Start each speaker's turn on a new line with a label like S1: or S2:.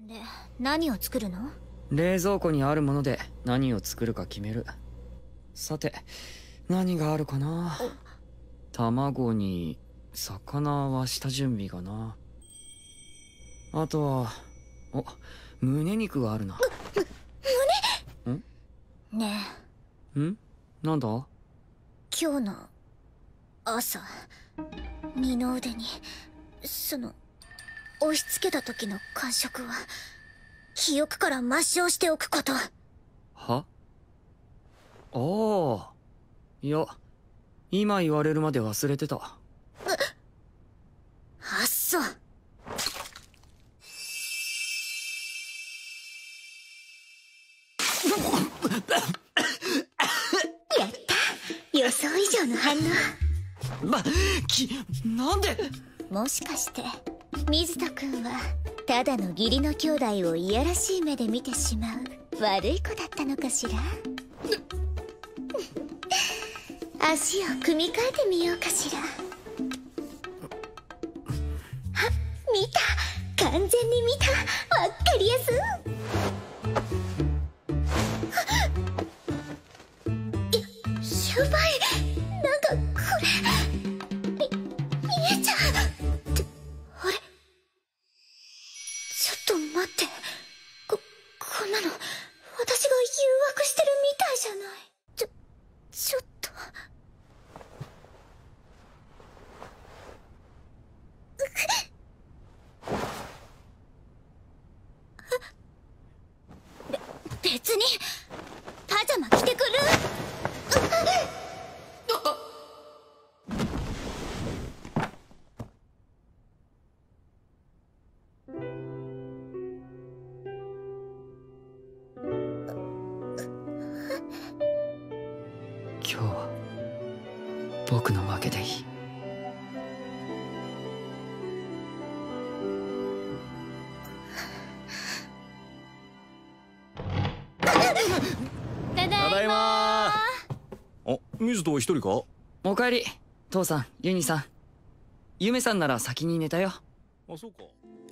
S1: で、何を作るの？
S2: 冷蔵庫にあるもので何を作るか決める。さて、何があるかな。卵に魚は下準備がな。あとは胸肉があるな。
S1: 胸？ね
S2: え。なんだ？
S1: 今日の朝、二の腕に押し付けた時の感触は記憶から抹消しておくこと。
S2: は？ああ、いや、今言われるまで忘れてた。
S1: あっそ。やった、予想以上の反応。
S2: なんで？
S1: もしかして水田君はただの義理の兄弟をいやらしい目で見てしまう悪い子だったのかしら。足を組み替えてみようかしら。あ、見た、完全に見た。わかりやす。やばい、なんかこれ見えちゃう。あれ、ちょっと待って、こんなの私が誘惑してるみたいじゃない。ちょっと別にパジャマ着てくる。
S2: 今日は僕の負けでいい。
S1: ただいまー。
S3: あ、水戸は一人か？
S2: おかえり、父さん、ユニさん。ユメさんなら先に寝たよ。
S3: あ、そうか。